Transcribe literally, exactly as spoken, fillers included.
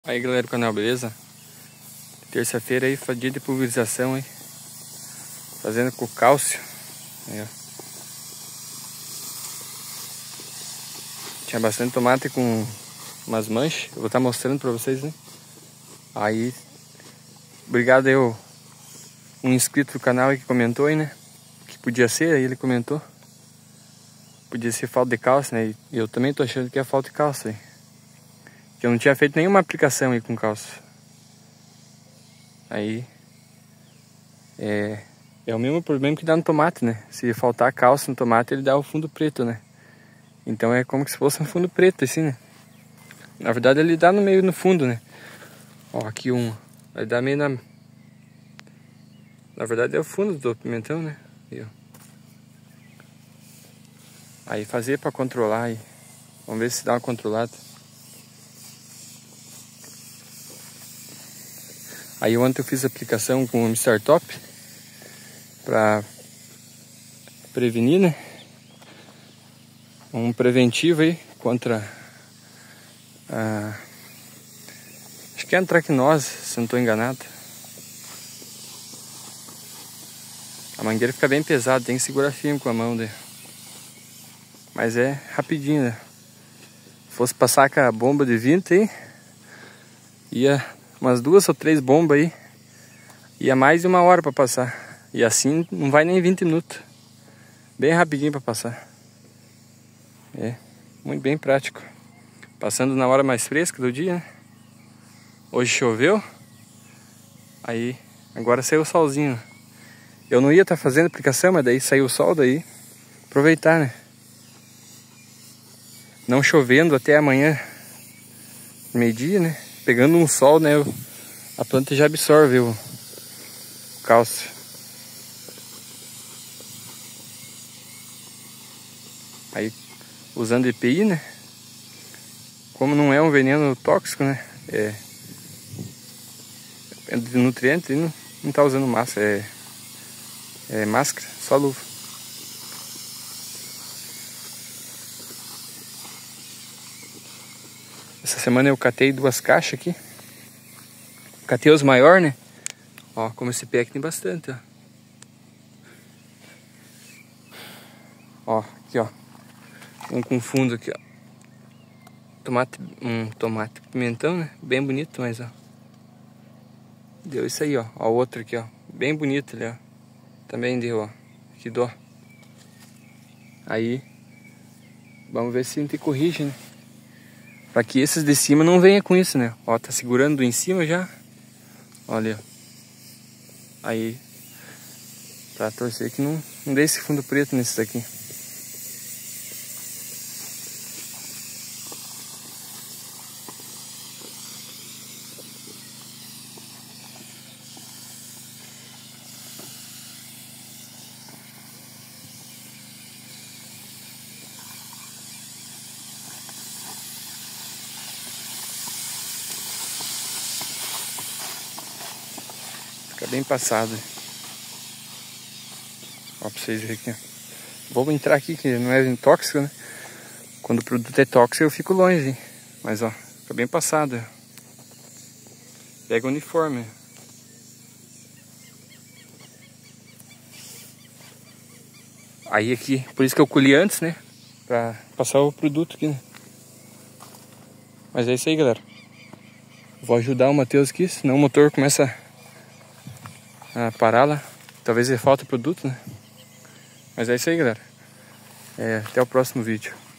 Aí galera do canal, beleza? Terça-feira aí, dia de pulverização aí. Fazendo com cálcio. Aí, ó. Tinha bastante tomate com umas manchas. Eu vou estar mostrando pra vocês, né? Aí, obrigado aí o, um inscrito do canal aí que comentou aí, né? Que podia ser, aí ele comentou. Podia ser falta de cálcio, né? E eu também tô achando que é falta de cálcio aí. Que eu não tinha feito nenhuma aplicação aí com cálcio. Aí é, é o mesmo problema que dá no tomate, né? Se faltar cálcio no tomate, ele dá o fundo preto, né? Então é como se fosse um fundo preto, assim, né? Na verdade ele dá no meio, no fundo, né? Ó, aqui um. Vai dar meio na... Na verdade é o fundo do pimentão, né? Aí, ó. Aí fazer pra controlar aí. Vamos ver se dá uma controlada. Aí ontem eu fiz a aplicação com o mister Top para prevenir, né? Um preventivo aí contra a... acho que é antracnose, se não estou enganado. A mangueira fica bem pesada, tem que segurar firme com a mão, né? Mas é rapidinho, né? Se fosse passar com a bomba de vinte aí, ia umas duas ou três bombas aí, ia mais de uma hora para passar. E assim não vai nem vinte minutos. Bem rapidinho para passar. É, muito bem prático. Passando na hora mais fresca do dia, né? Hoje choveu. Aí, agora saiu o solzinho. Eu não ia estar tá fazendo aplicação, mas daí saiu o sol, daí aproveitar, né? Não chovendo até amanhã, meio-dia, né? Pegando um sol, né? A planta já absorve o cálcio. Aí, usando E P I, né? Como não é um veneno tóxico, né? É, é de nutriente, não, não tá usando massa, é, é máscara, só luva. Essa semana eu catei duas caixas aqui. Catei os maiores, né? Ó, como esse pé aqui tem bastante, ó. Ó, aqui, ó. Um com fundo aqui, ó. Tomate, um tomate pimentão, né? Bem bonito, mas, ó. Deu isso aí, ó. Ó, o outro aqui, ó. Bem bonito ali, ó. Também deu, ó. Que dó. Aí, vamos ver se a gente corrige, né? Pra que esses de cima não venham com isso, né? Ó, tá segurando do em cima já. Olha. Aí, pra torcer que não, não dê esse fundo preto nesse daqui. Fica bem passado. Ó, pra vocês verem aqui, ó. Vou entrar aqui, que não é tóxico, né? Quando o produto é tóxico eu fico longe, hein? Mas ó, fica bem passado. Pega o uniforme. Aí aqui, por isso que eu colhi antes, né? Pra passar o produto aqui, né? Mas é isso aí, galera. Vou ajudar o Matheus aqui, senão o motor começa a parar lá. Talvez ele falte produto, né? Mas é isso aí, galera. É, até o próximo vídeo.